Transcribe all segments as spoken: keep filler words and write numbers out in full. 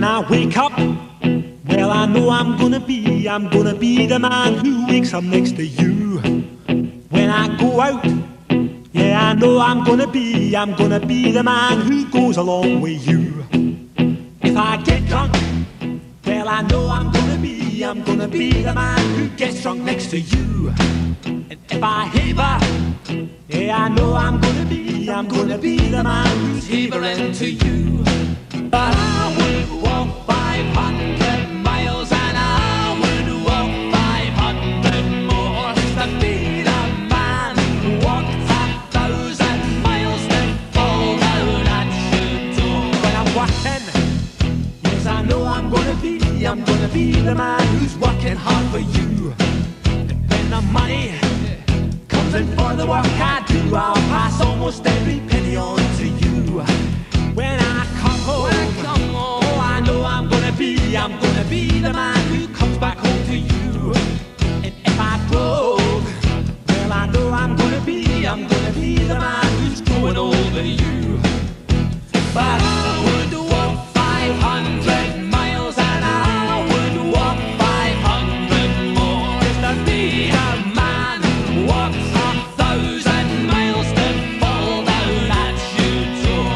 When I wake up, well, I know I'm gonna be, I'm gonna be the man who wakes up next to you. When I go out, yeah, I know I'm gonna be, I'm gonna be the man who goes along with you. If I get drunk, well, I know I'm gonna be, I'm gonna be the man who gets drunk next to you. And if I haver, yeah, I know I'm gonna be, I'm gonna be the man who's havering to you. But I would walk five hundred miles and I would walk five hundred more just to be the man who walked a thousand miles to fall down at your door. When I'm working, yes, I know I'm gonna be, I'm gonna be the man who's working hard for you. And when the money comes in for the work I do, I'll pass almost every penny on to you. When I come home, when I come home, oh, I know I'm gonna be, I'm gonna be the man who comes back home to you. And if I broke, well, I know I'm gonna be, I'm gonna be the man who's growing older than you. But I would walk five hundred miles and I would walk five hundred more just to be a man who walks a thousand miles to fall down at your door.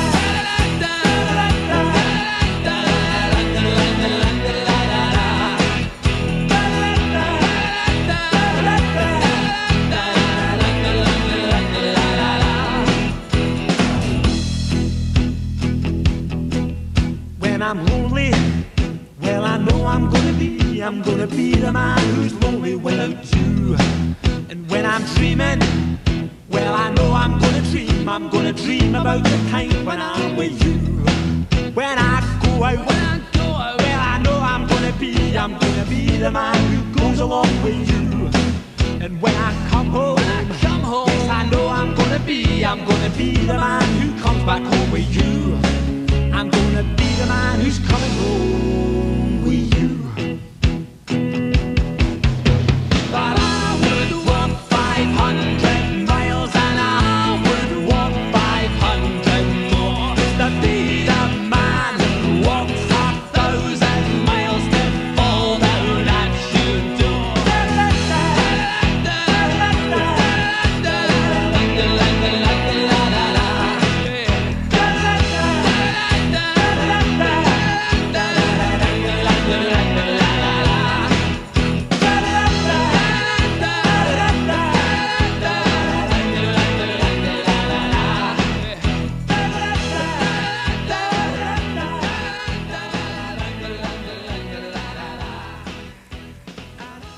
When I'm lonely, well, I know I'm gonna be, I'm gonna be the man who's lonely without you. And when I'm dreaming, well, I know I'm gonna dream, I'm gonna dream about the time when I'm with you. When I go out, when I go out, well, I know I'm gonna be, I'm gonna be the man who goes along with you. And when I come home, when I come home, yes, I know I'm gonna be, I'm gonna be the man who comes back home with you. I'm gonna be the man who's coming home.